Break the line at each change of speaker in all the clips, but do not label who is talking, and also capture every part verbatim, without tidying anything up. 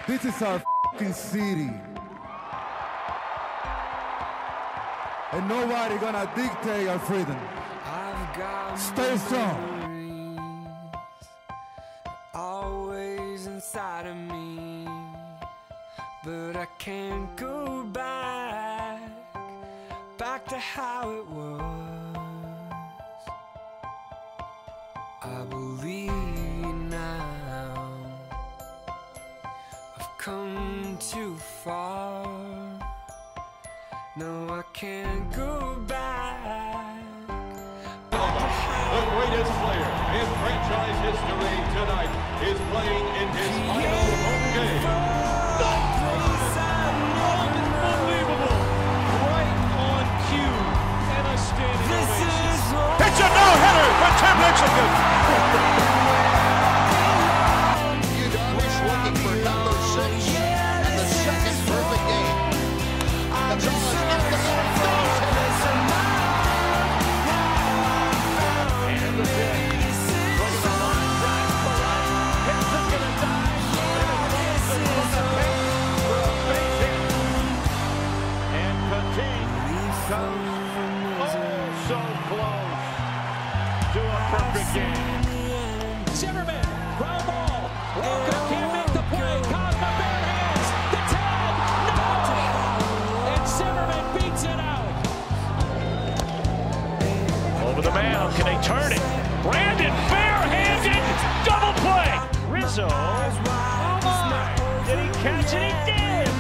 This is our fucking city. And nobody gonna dictate our freedom.
I've got
Stay strong.
Always inside of me, but I can't go back, back to how it was. I believe now I've come too far. No, I can't go back.
The greatest player in franchise history tonight is playing in his final home game.
Unbelievable. Right on cue. And a standing ovation.
It's a no-hitter for Tim Mexican.
Wish looking for number six and the second perfect game. That's all it's got to
And the pitch. From the line drive to right. Henderson gonna dive. And it goes on the pace for a base hit. And Papi comes oh so close to a perfect game. Zimmerman, ground ball. Walker can't make the play. Cosma bare hands. The tag. No! And Zimmerman beats it out. Over the mound. Can they turn it? Brandon barehanded. Double play. Rizzo. Oh my. Did he catch it? He did.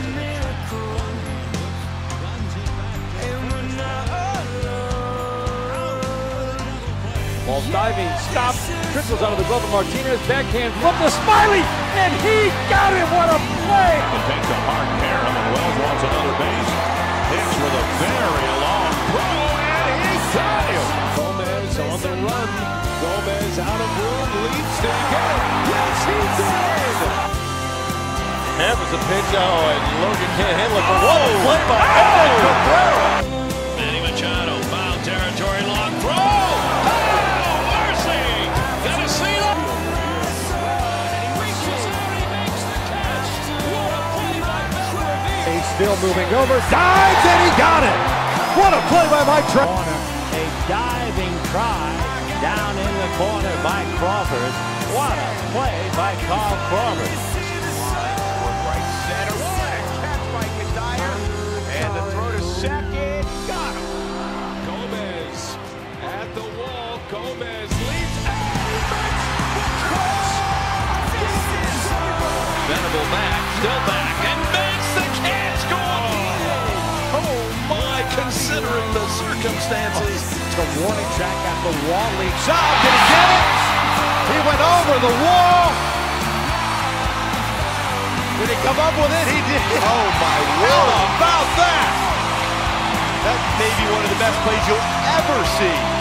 Ball's diving, stops, trickles out of the glove of Martinez, backhand from the Smiley, and he got it! What a play!
It takes a hard pair him, and Wells wants another base. Hits with a very long throw, and he got him!
Gomez on the run. Gomez out of room, leaps to get it. Yes, he did!
That was a pitch, oh, and Logan can't handle it, but what a play by Edwin Cabrera!
Manny Machado, foul territory, long throw! Oh, mercy! Got a seal! And he reaches out, he makes the catch! What a play by Cabrera!
He's still moving over, dives, and he got it! What a play by Mike Trout!
A diving try down in the corner by Crawford. What a play by Carl Crawford.
Right center, what a catch by Kadire, and the throw to second, got him.
Gomez at the wall. Gomez leaps and he makes the catch! Venable back, still back, and makes the catch! Go on!
Oh my, considering the circumstances.
The warning track at the wall, leaps out, did he get it? He went over the wall! Did he come up with it? He did!
Oh my word, about that! That may be one of the best plays you'll ever see.